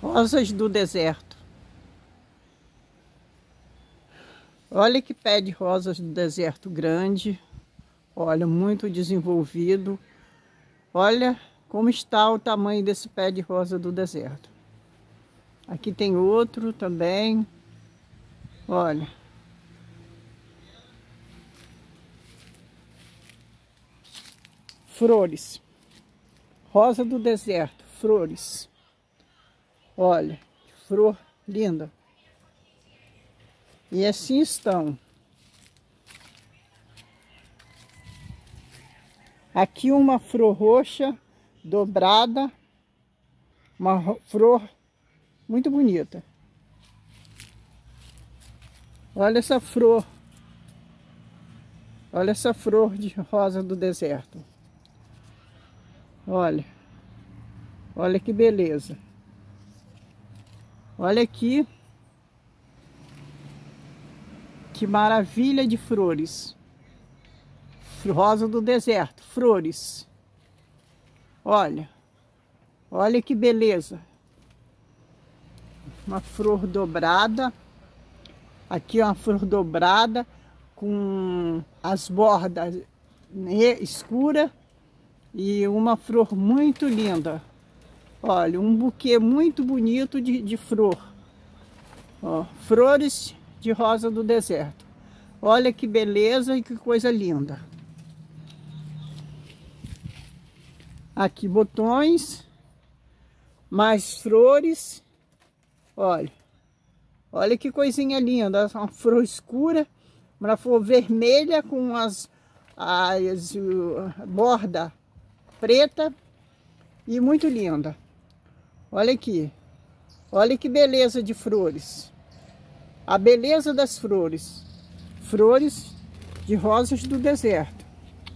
Rosas do deserto. Olha que pé de rosas do deserto grande. Olha, muito desenvolvido. Olha como está o tamanho desse pé de rosa do deserto. Aqui tem outro também. Olha. Flores. Rosa do deserto, flores. Olha, que flor linda. E assim estão. Aqui uma flor roxa, dobrada. Uma flor muito bonita. Olha essa flor. Olha essa flor de rosa do deserto. Olha. Olha que beleza. Olha aqui. Que maravilha de flores. Rosa do deserto, flores. Olha. Olha que beleza. Uma flor dobrada. Aqui uma flor dobrada com as bordas escuras e uma flor muito linda. Olha, um buquê muito bonito de flor. Ó, flores de rosa do deserto. Olha que beleza e que coisa linda. Aqui botões, mais flores. Olha. Olha que coisinha linda, uma flor escura, uma flor vermelha com as borda preta e muito linda. Olha aqui, olha que beleza de flores. A beleza das flores, flores de rosas do deserto.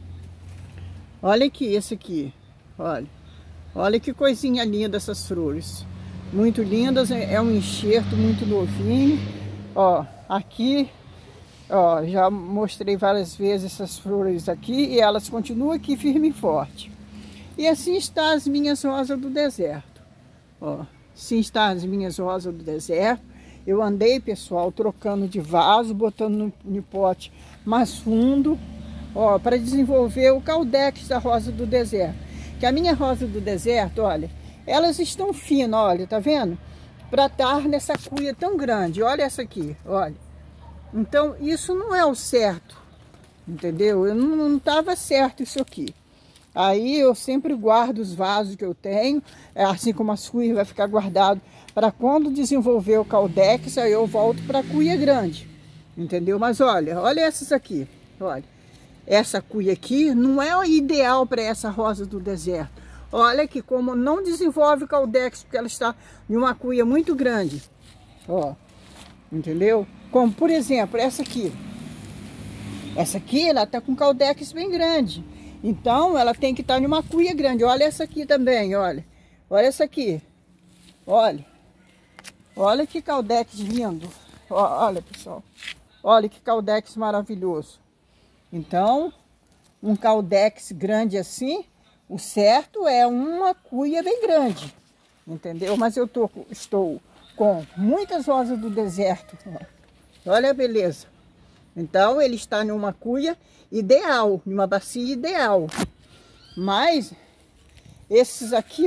Olha aqui, esse aqui, olha, olha que coisinha linda essas flores. Muito lindas, é um enxerto muito novinho. Ó, aqui, ó, já mostrei várias vezes essas flores aqui e elas continuam aqui firme e forte. E assim está as minhas rosas do deserto. Ó, assim está as minhas rosas do deserto. Eu andei, pessoal, trocando de vaso, botando no pote mais fundo, ó, para desenvolver o caldex da rosa do deserto. Que a minha rosa do deserto, olha, elas estão finas, olha, tá vendo? Para estar nessa cuia tão grande. Olha essa aqui, olha. Então, isso não é o certo, entendeu? Eu não estava certo isso aqui. Aí, eu sempre guardo os vasos que eu tenho, assim como as cuias vai ficar guardado para quando desenvolver o caldex, aí eu volto para a cuia grande, entendeu? Mas olha, olha essas aqui, olha. Essa cuia aqui não é o ideal para essa rosa do deserto. Olha que como não desenvolve o caldex, porque ela está em uma cuia muito grande. Ó, entendeu? Como, por exemplo, essa aqui. Essa aqui, ela tá com caldex bem grande. Então, ela tem que estar em uma cuia grande. Olha essa aqui também, olha. Olha essa aqui. Olha. Olha que caldex lindo. Olha, pessoal. Olha que caldex maravilhoso. Então, um caldex grande assim... O certo é uma cuia bem grande, entendeu? Mas eu estou com muitas rosas do deserto. Olha a beleza. Então, ele está em uma cuia ideal, em uma bacia ideal. Mas, esses aqui,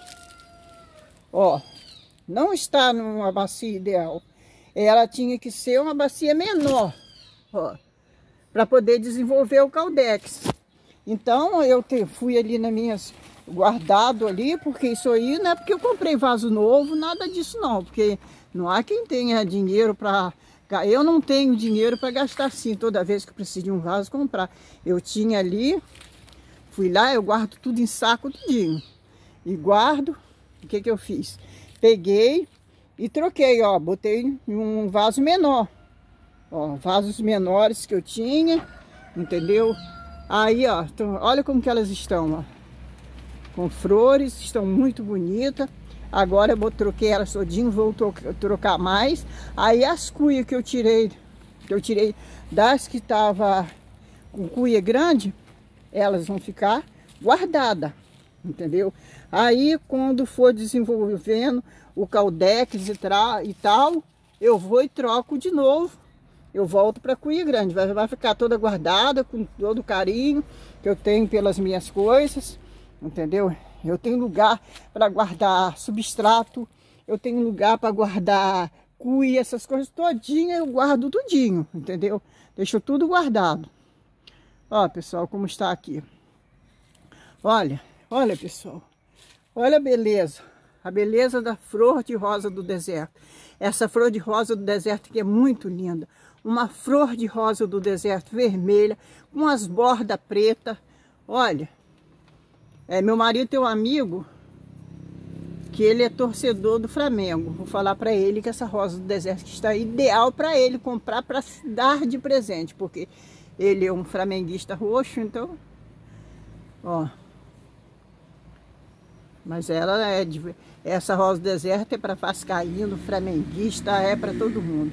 ó, não está numa bacia ideal. Ela tinha que ser uma bacia menor, ó, para poder desenvolver o caldex. Então, eu fui ali nas minhas, guardado ali, porque isso aí não é porque eu comprei vaso novo, nada disso não, porque não há quem tenha dinheiro para... Eu não tenho dinheiro para gastar assim, toda vez que eu preciso de um vaso, comprar. Eu tinha ali, fui lá, eu guardo tudo em saco, tudinho. E guardo, o que que eu fiz? Peguei e troquei, ó, botei em um vaso menor. Ó, vasos menores que eu tinha, entendeu? Aí, ó, então, olha como que elas estão, ó. Com flores, estão muito bonitas. Agora eu troquei elas todinho, vou trocar mais. Aí as cuias que eu tirei das que tava com cuia grande, elas vão ficar guardadas. entendeu? Aí, quando for desenvolvendo o caldex e tal, eu vou e troco de novo. Eu volto para a cuia grande. Vai ficar toda guardada, com todo o carinho que eu tenho pelas minhas coisas, entendeu? Eu tenho lugar para guardar substrato, eu tenho lugar para guardar cuia, essas coisas todinha, eu guardo tudinho, entendeu? Deixo tudo guardado. Ó, pessoal, como está aqui. Olha, olha, pessoal. Olha a beleza da flor de rosa do deserto. Essa flor de rosa do deserto que é muito linda. Uma flor de rosa do deserto vermelha, com as bordas pretas. Olha, meu marido tem um amigo que ele é torcedor do Flamengo. Vou falar para ele que essa rosa do deserto está ideal para ele comprar, para dar de presente, porque ele é um flamenguista roxo, então, ó. Mas essa rosa do deserto é para vascaíno, flamenguista, é para todo mundo.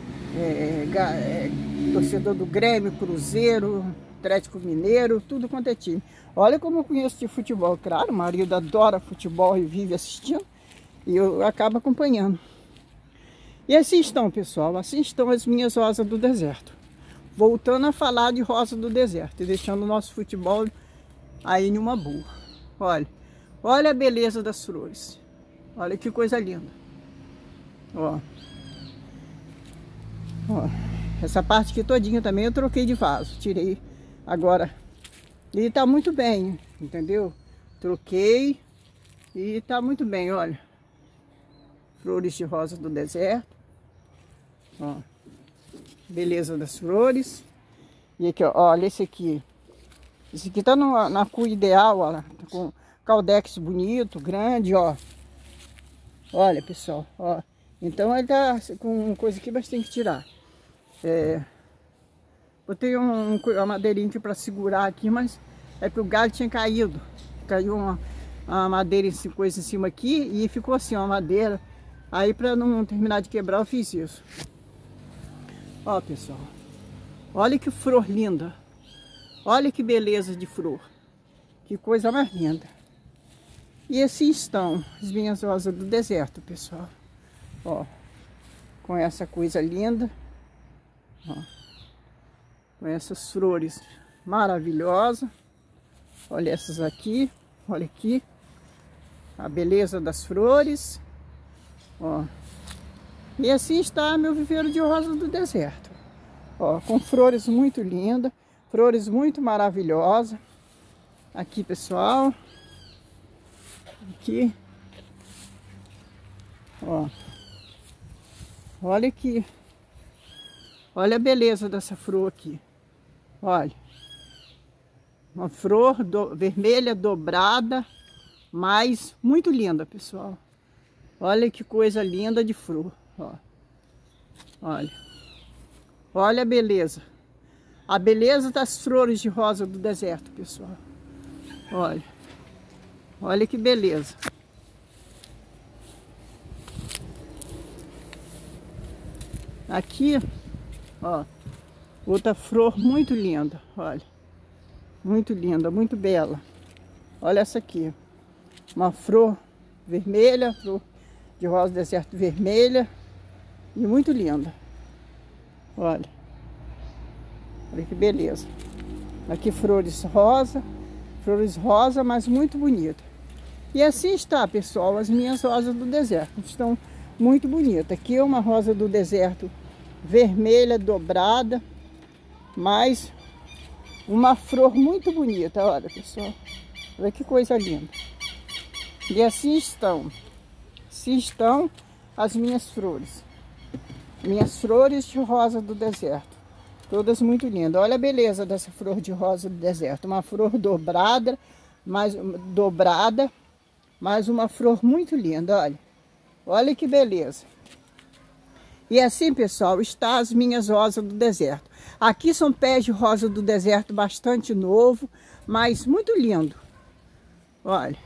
Torcedor do Grêmio, Cruzeiro, Atlético Mineiro, tudo quanto é time. Olha como eu conheço de futebol. Claro, o marido adora futebol e vive assistindo, e eu acabo acompanhando. E assim estão, pessoal, assim estão as minhas rosas do deserto. Voltando a falar de rosa do deserto e deixando o nosso futebol aí numa boa. Olha, olha a beleza das flores. Olha que coisa linda. Ó. Ó, essa parte aqui todinha também eu troquei de vaso, tirei agora. E tá muito bem, entendeu? Troquei e tá muito bem, olha. Flores de rosa do deserto. Ó, beleza das flores. E aqui, ó, olha esse aqui. Esse aqui tá na cor ideal, ó, tá com caldex bonito, grande, ó. Olha, pessoal, ó. Então ele tá com coisa aqui, mas tem que tirar. Botei uma madeirinha aqui para segurar aqui, mas é que o galho tinha caído. Caiu uma madeira, coisa em cima aqui, e ficou assim, ó, a madeira. Aí, para não terminar de quebrar, eu fiz isso. Ó, pessoal, olha que flor linda. Olha que beleza de flor. Que coisa mais linda. E assim estão as minhas rosas do deserto, pessoal. Ó, com essa coisa linda. Ó, com essas flores maravilhosas. Olha essas aqui, olha aqui a beleza das flores. Ó, e assim está meu viveiro de rosa do deserto. Ó, com flores muito lindas, flores muito maravilhosas. Aqui, pessoal. Aqui. Ó, olha aqui. Olha a beleza dessa flor aqui. Olha. Uma flor vermelha dobrada, mas muito linda, pessoal. Olha que coisa linda de flor. Ó. Olha. Olha a beleza. A beleza das flores de rosa do deserto, pessoal. Olha. Olha que beleza. Aqui, ó, outra flor muito linda, olha. Muito linda, muito bela. Olha essa aqui. Uma flor vermelha, flor de rosa do deserto vermelha. E muito linda. Olha. Olha que beleza. Aqui flores rosa, mas muito bonita. E assim está, pessoal, as minhas rosas do deserto. Estão muito bonitas. Aqui é uma rosa do deserto vermelha, dobrada, mas uma flor muito bonita, olha, pessoal. Olha que coisa linda. E assim estão as minhas flores. Minhas flores de rosa do deserto. Todas muito lindas. Olha a beleza dessa flor de rosa do deserto. Uma flor dobrada, mas uma flor muito linda, olha. Olha que beleza. E assim, pessoal, está as minhas rosas do deserto. Aqui são pés de rosa do deserto bastante novo, mas muito lindo. Olha.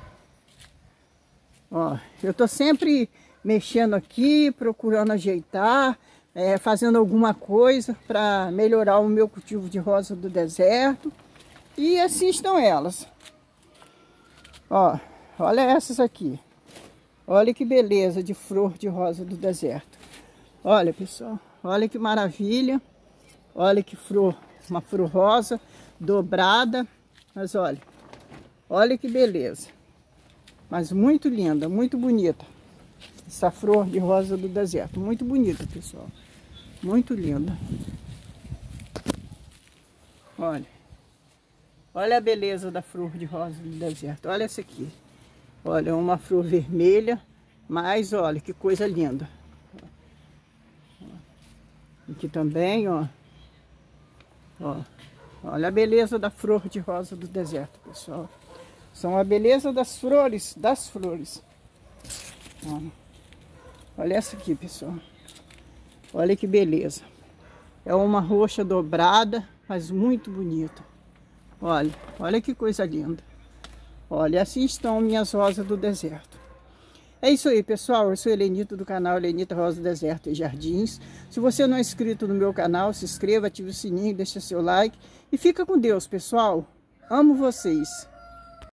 Ó, eu tô sempre mexendo aqui, procurando ajeitar, fazendo alguma coisa para melhorar o meu cultivo de rosa do deserto. E assim estão elas. Ó, olha essas aqui. Olha que beleza de flor de rosa do deserto. Olha, pessoal, olha que maravilha. Olha que flor, uma flor rosa dobrada. Mas olha, olha que beleza. Mas muito linda, muito bonita. Essa flor de rosa do deserto. Muito bonita, pessoal. Muito linda. Olha. Olha a beleza da flor de rosa do deserto. Olha essa aqui. Olha, uma flor vermelha. Mas olha, que coisa linda. Aqui também, ó. Ó. Olha a beleza da flor de rosa do deserto, pessoal. São a beleza das flores, Ó. Olha essa aqui, pessoal. Olha que beleza. É uma roxa dobrada, mas muito bonita. Olha, olha que coisa linda. Olha, assim estão minhas rosas do deserto. É isso aí, pessoal. Eu sou Helenita do canal Helenita Rosa do Deserto e Jardins. Se você não é inscrito no meu canal, se inscreva, ative o sininho, deixa seu like. E fica com Deus, pessoal. Amo vocês.